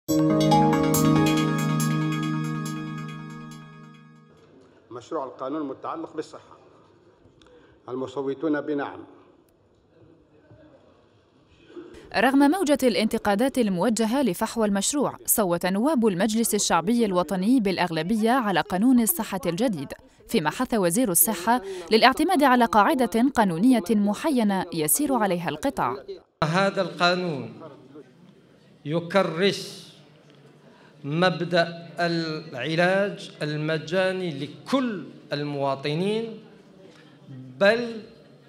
مشروع القانون المتعلق بالصحة. المصوتون بنعم. رغم موجة الانتقادات الموجهة لفحوى المشروع، صوت نواب المجلس الشعبي الوطني بالأغلبية على قانون الصحة الجديد، فيما حث وزير الصحة للاعتماد على قاعدة قانونية محينة يسير عليها القطاع. هذا القانون يكرس مبدأ العلاج المجاني لكل المواطنين، بل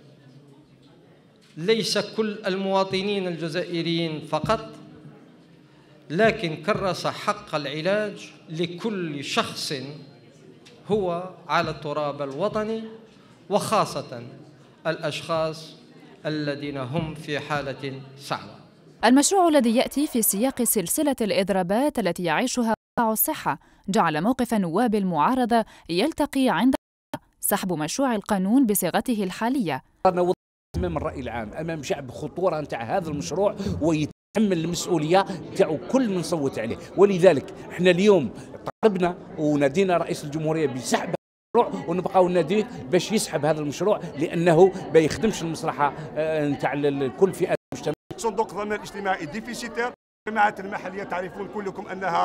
ليس كل المواطنين الجزائريين فقط، لكن كرس حق العلاج لكل شخص هو على التراب الوطني، وخاصة الأشخاص الذين هم في حالة صعبة. المشروع الذي يأتي في سياق سلسلة الإضرابات التي يعيشها قطاع الصحة جعل موقف نواب المعارضة يلتقي عند سحب مشروع القانون بصيغته الحالية. أمام الرأي العام، أمام شعب، خطورة نتاع هذا المشروع ويتحمل المسؤولية تاعو كل من صوت عليه، ولذلك احنا اليوم طلبنا ونادينا رئيس الجمهورية بسحب المشروع، ونبقاو ناديه باش يسحب هذا المشروع لأنه ما يخدمش المصلحة نتاع كل فئات المجتمع. صندوق الضمان الاجتماعي ديفيسيتير، الجماعات المحلية تعرفون كلكم أنها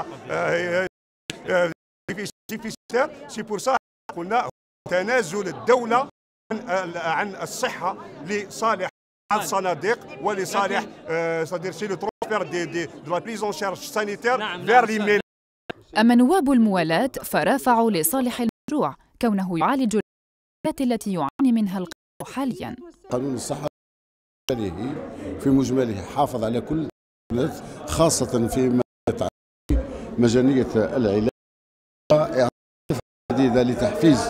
ديفيسيتير، سي بور سا قلنا تنازل الدولة عن الصحة لصالح الصناديق ولصالح صدير سي لو ترونسفير دي لا بريزون شارج سانيتير فير لي ميل. أما نواب الموالاة فرافعوا لصالح المشروع كونه يعالج الأزمات التي يعاني منها القطاع حاليا. قانون الصحة في مجمله حافظ على كل الناس، خاصة في مجانية العلاج وإعطاء جديدة لتحفيز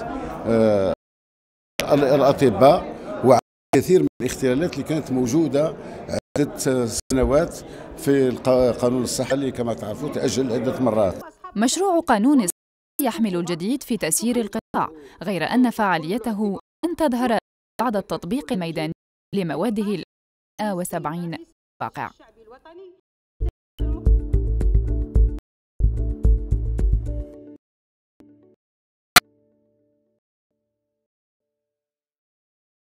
الأطباء وكثير من الاختلالات اللي كانت موجودة عدة سنوات في قانون الصحة اللي كما تعرفون تأجل عدة مرات. مشروع قانون الصحة يحمل الجديد في تسيير القطاع، غير أن فعاليته لن تظهر بعد التطبيق الميداني لمواده 170 واقع.